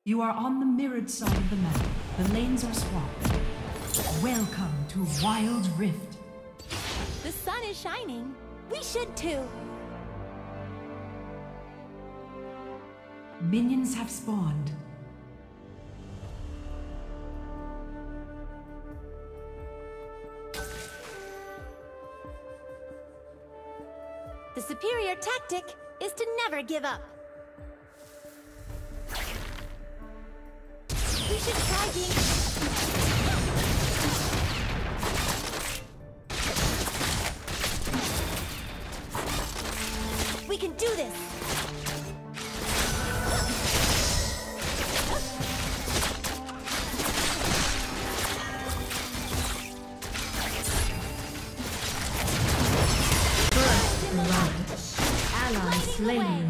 You are on the mirrored side of the map. The lanes are swapped. Welcome to Wild Rift. The sun is shining. We should too. Minions have spawned. The superior tactic is to never give up. We should try being... We can do this! First blood. Ally slain.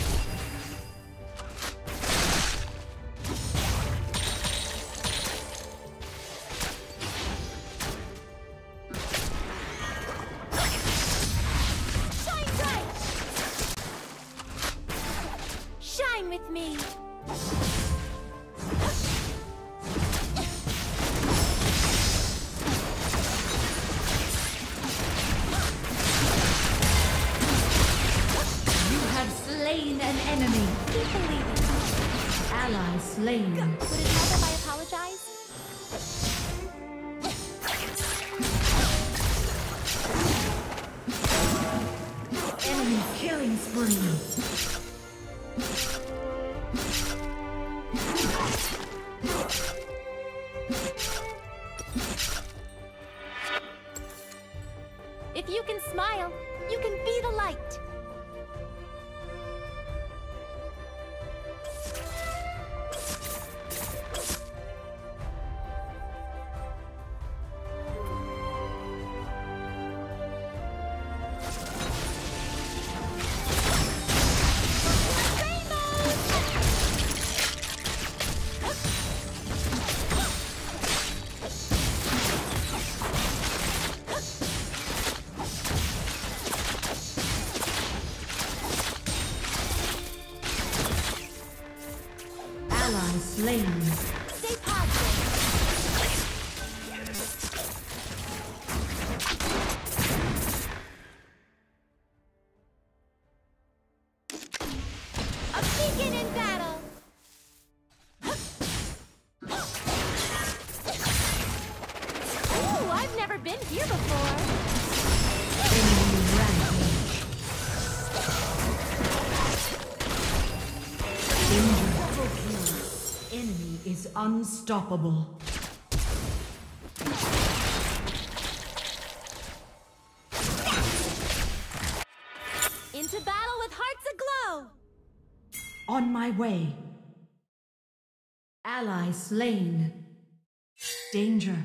With me. You have slain an enemy. Keep believing. Ally slain. Would it help if I apologize? Enemy killing spree. If you can smile, you can be the light. Slain. Stay positive. A beacon in battle. Ooh, I've never been here before. Enemy rampage. Double kill. Enemy is unstoppable. Into battle with hearts aglow. On my way. Ally slain. Danger.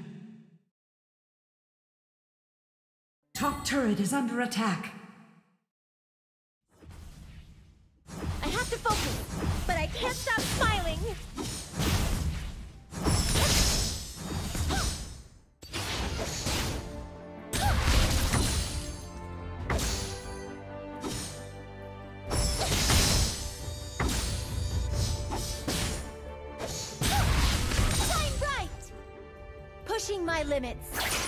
Top turret is under attack. I have to focus, but I can't stop smiling. Shine bright! Pushing my limits.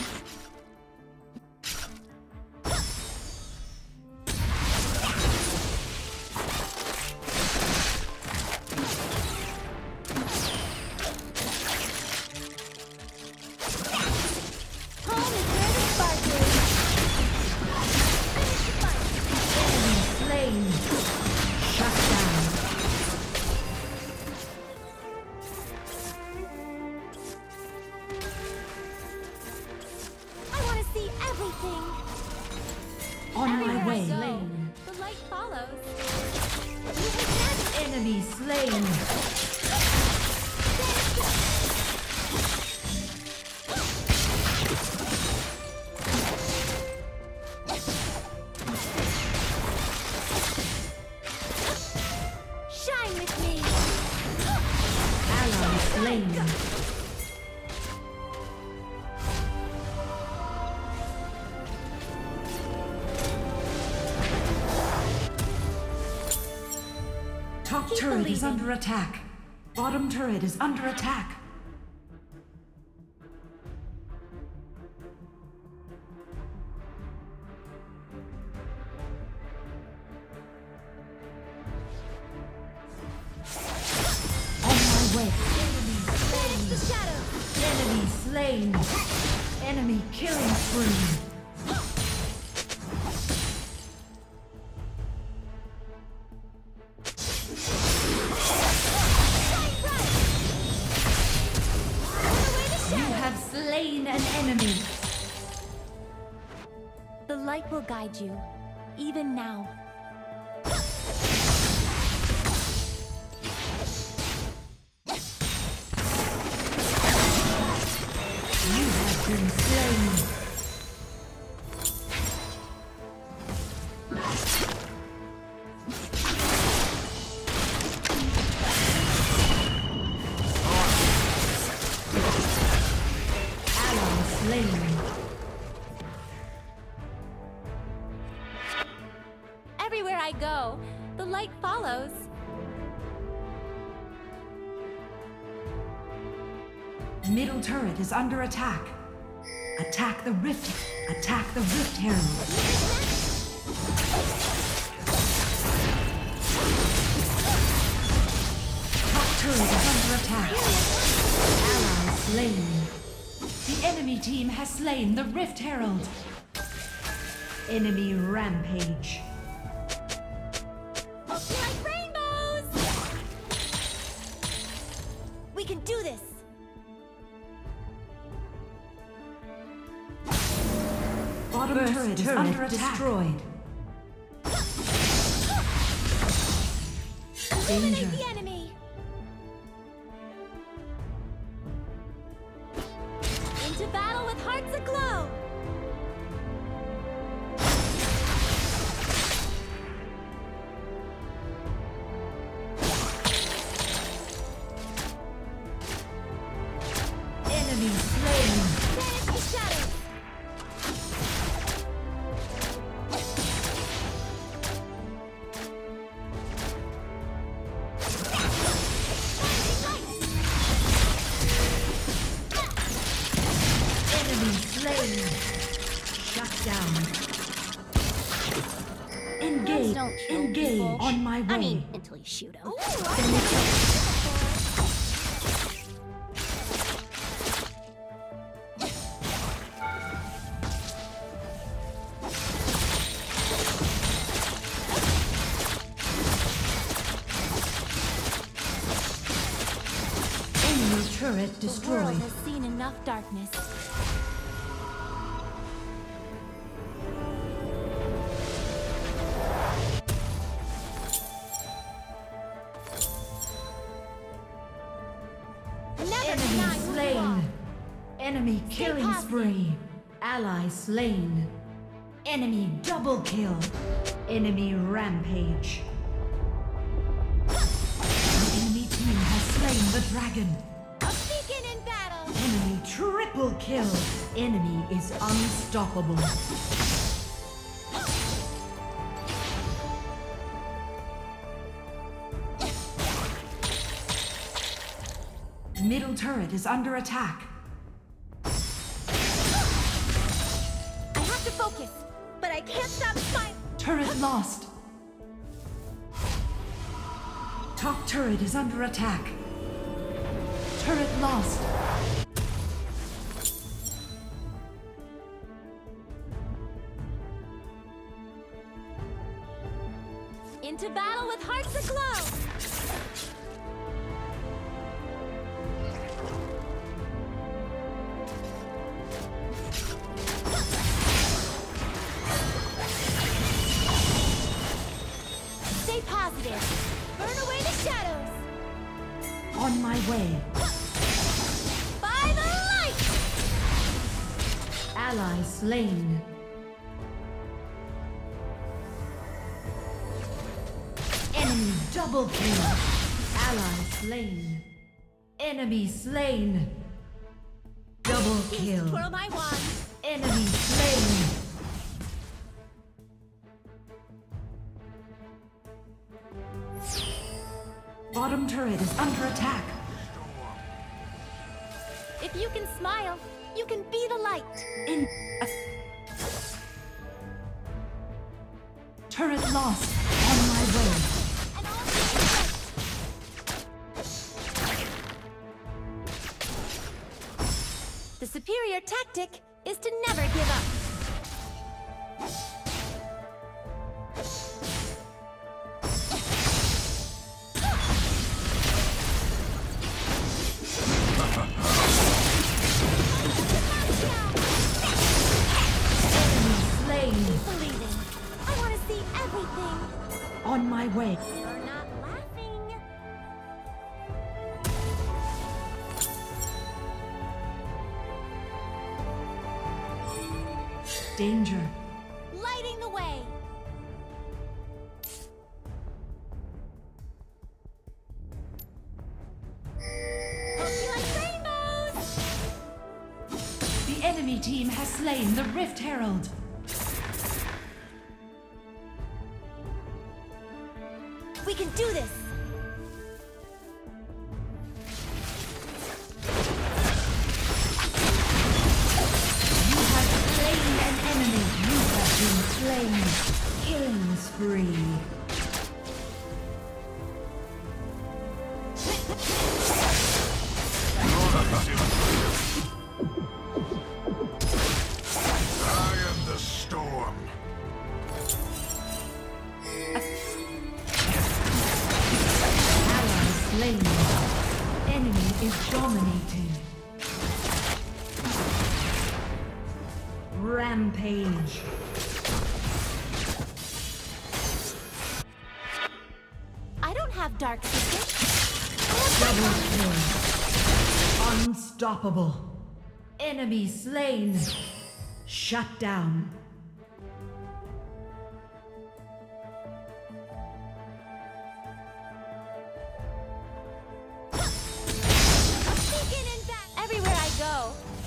On my way. The light follows. Enemy slain. Shine with me. Ally slain. Top turret is under attack. Bottom turret is under attack. On my way. Banish the shadow! Enemy slain. Enemy killing spree. Slain an enemy. The light will guide you, even now. You have been slain. Everywhere I go, the light follows. Middle turret is under attack. Attack the rift. Attack the rift herald. Top turret is under attack. Ally slain. The enemy team has slain the rift herald. Enemy rampage. Like rainbows! We can do this! Bottom turret is under attack. Destroyed. Eliminate the enemy! Into battle with hearts aglow! Enemy slain. Banish the shadows! Enemy slain. Shut down. Engage. Don't kill Engage. people. On my way. I mean, until you shoot them. Enemy turret The world destroyed. has seen enough darkness. Never Enemy deny who you are. slain. Enemy killing passive. spree. Ally slain. Enemy double kill. Enemy rampage. The enemy team has slain the dragon. A beacon in battle! Enemy triple kill. Enemy is unstoppable. Middle turret is under attack. I have to focus, but I can't stop smiling. Turret lost. Top turret is under attack. Turret lost. Into battle with hearts aglow! Stay positive. Burn away the shadows. On my way. By the light! Ally slain. Enemy double kill. Ally slain. Enemy slain. Double kill. Twirl my wand. Enemy slain. bottom turret is under attack. If you can smile, you can be the light. Turret lost. On my way. And all things right. The superior tactic is to never give up. On my way. You're not laughing. Danger. Lighting the way. Hope you like rainbows. The enemy team has slain the Rift Herald. We can do this! You have slain an enemy. You have been slain. Killing spree. I am the storm. Slain. Enemy is dominating. Rampage. I don't have dark secrets. Double kill. Unstoppable. Enemy slain. Shut down. Everywhere I go.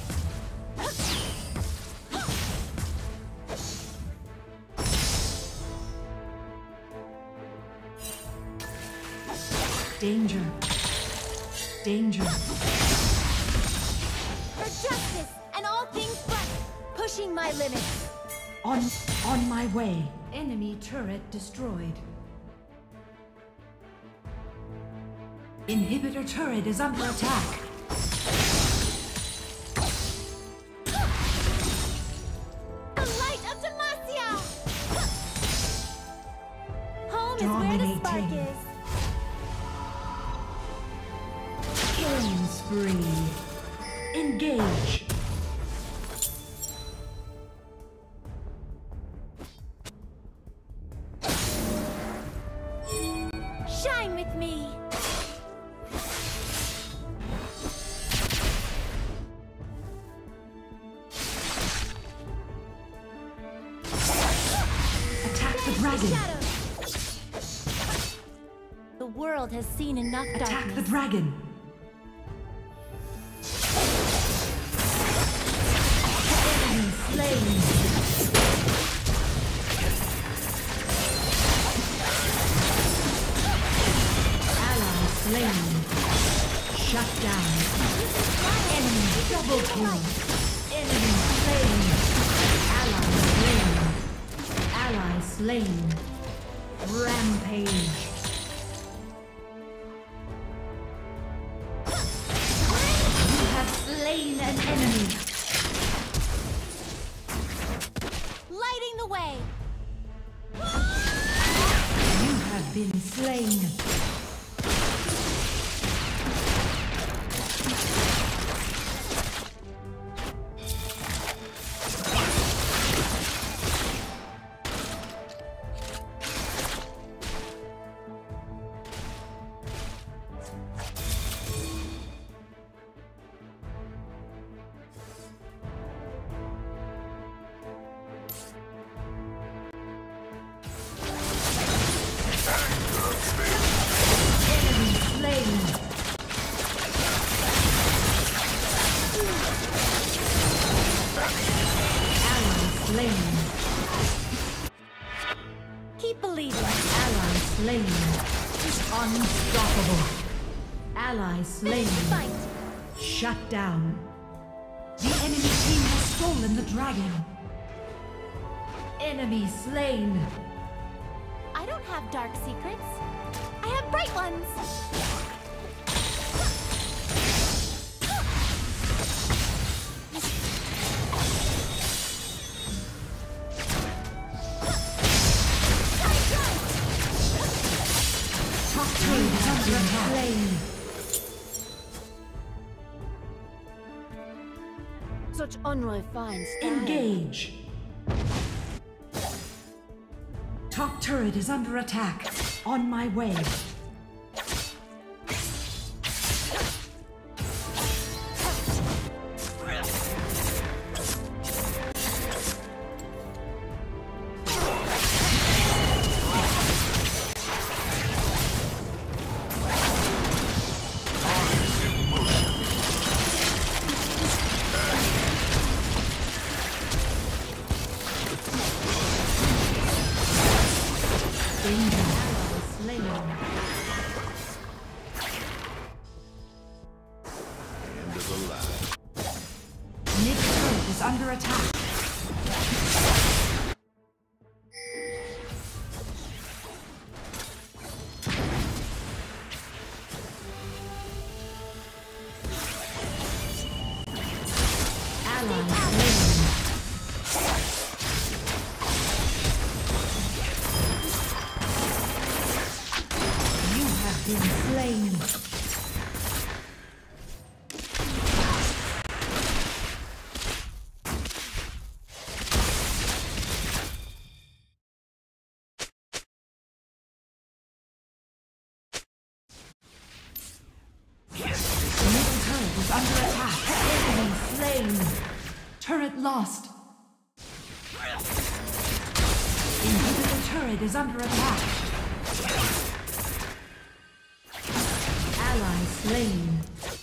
Danger. Danger. For justice and all things but pushing my limits. On my way. Enemy turret destroyed. Inhibitor turret is under attack. The light of Demacia! Home is where the spark is. Killing spree. Engage. Shine with me. Attack the dragon. The world has seen enough Attack darkness. the dragon. Enemy slain. Ally slain. Shut down. Enemy double kill. Enemy slain. Ally slain. Ally slain. Rampage. You have slain an enemy. Lighting the way. You have been slain. Keep believing. Ally slain. Unstoppable. Ally slain. Fight. Shut down. The enemy team has stolen the dragon. Enemy slain. I don't have dark secrets. I have bright ones. Top turret is under attack. Such unrefined style. Engage. Top turret is under attack. On my way. Under attack. You have been slain. Under attack. Enemy slain. Turret lost. Inhibitor turret is under attack. Ally slain.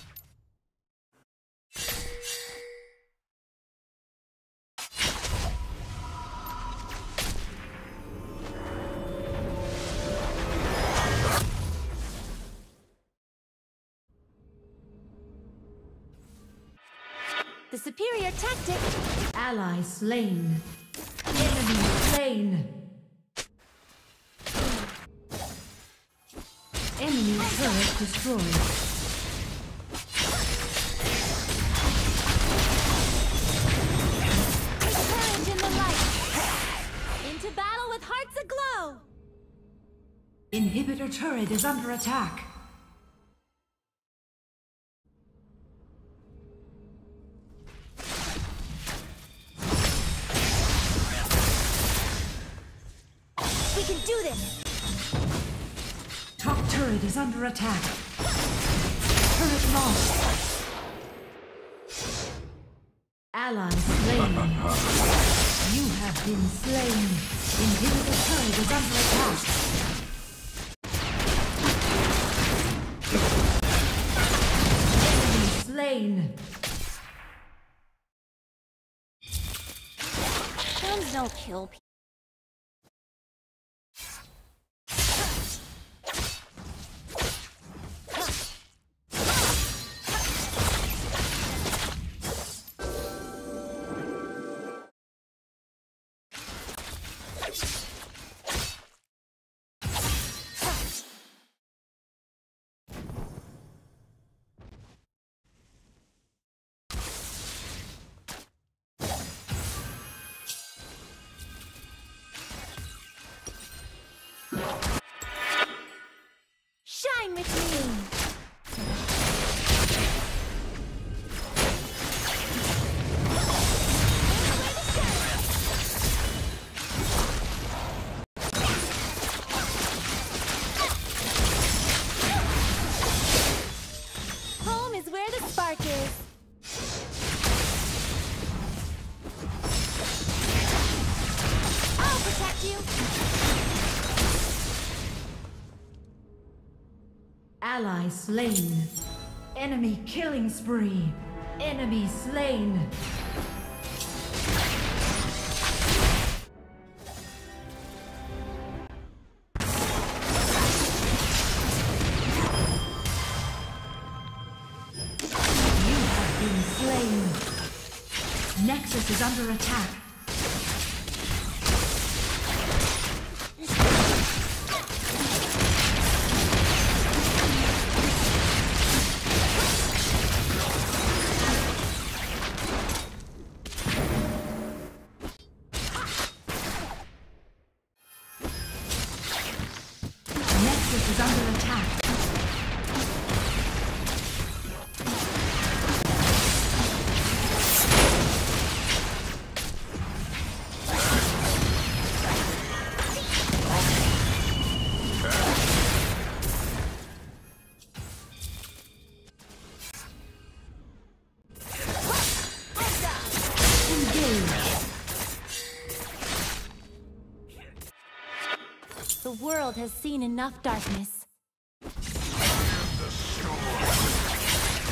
The superior tactic. Ally slain. Enemy slain. Enemy turret destroyed. Courage in the light. Into battle with hearts aglow. Inhibitor turret is under attack. We can do this! Top turret is under attack. Turret lost. Ally slain. You have been slain. Inhibitor turret is under attack. Enemy slain. Films don't kill people. Shine with me! Home is where the spark is. I'll protect you. Ally slain. Enemy killing spree. Enemy slain. Nexus is under attack. Nexus is under attack. The world has seen enough darkness. The storm.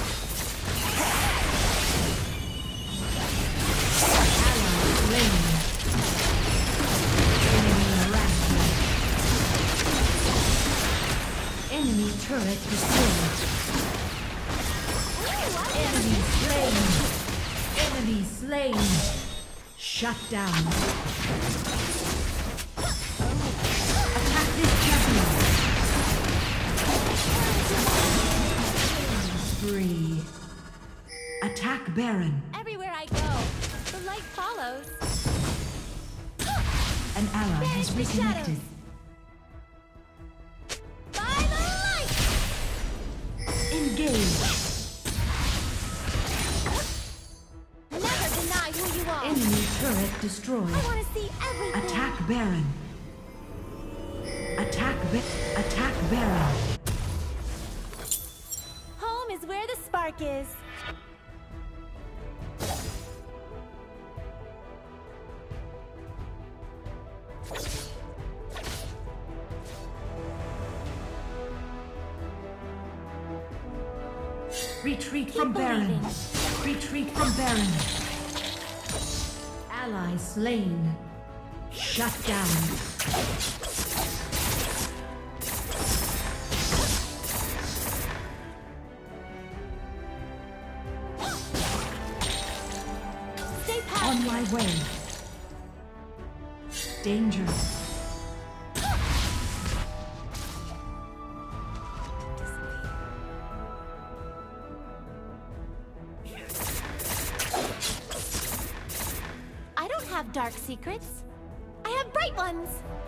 Enemy turret destroyed. Enemy slain. Enemy slain. Shut down. Attack this champion. Spree. Attack Baron. Everywhere I go, the light follows. An ally has Banish the reconnected. By the light! Engage. Never deny who you are. Enemy turret destroyed. I want to see everything. Attack Baron. Attack Baron. Home is where the spark is. Retreat from Keep Baron. believing. Retreat from Baron. Ally slain. Shut down. Stay On passive. my way. Danger. I don't have dark secrets. I have bright ones.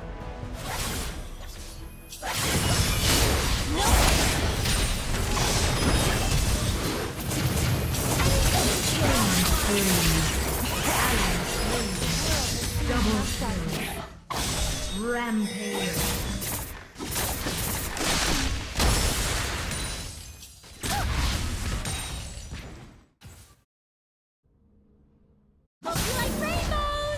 Double kill. Rampage. Hope you like rainbows!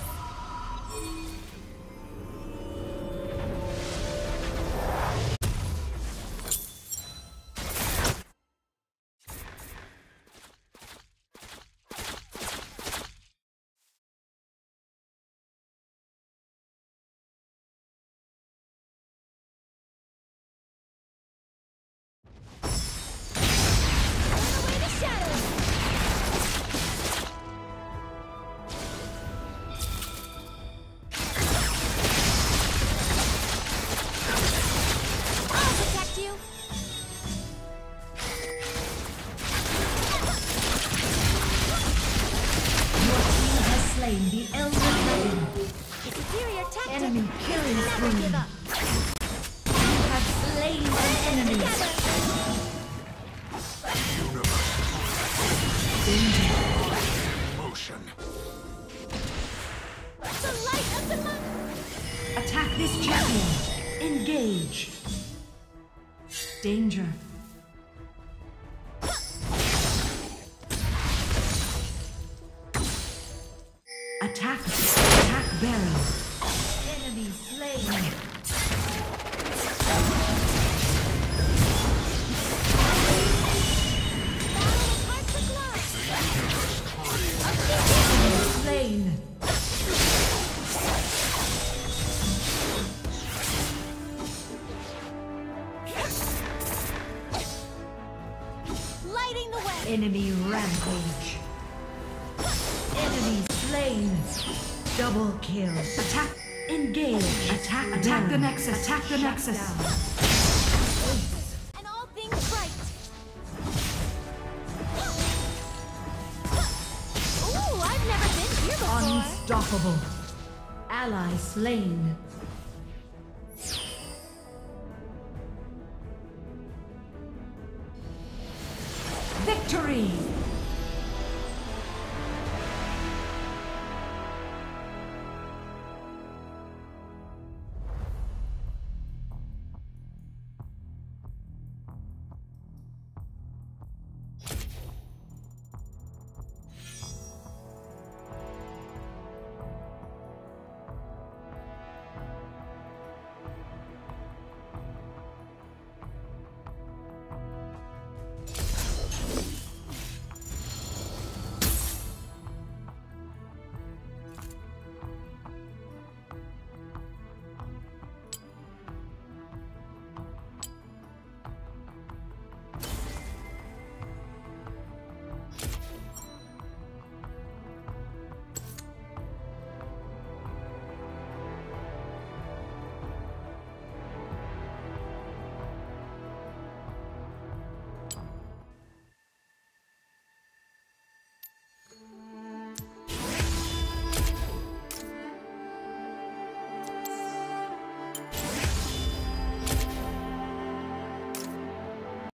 Burn away the shadows! I'll protect you! Your team has slain the Elder Dragon. The superior tactic Enemy killing never spree. give up. You have slain an enemy. Together! Motion. The light of the moon! Attack this champion. Engage. Danger. Attack Baron. Enemy slain. Hearts aglow! Slain. Lighting the way! Enemy rampage. Enemy slain. Double kill. Attack. Engage. Attack the Nexus. Attack the Nexus. And all things right. Ooh, I've never been here before. Unstoppable. Ally slain. Victory!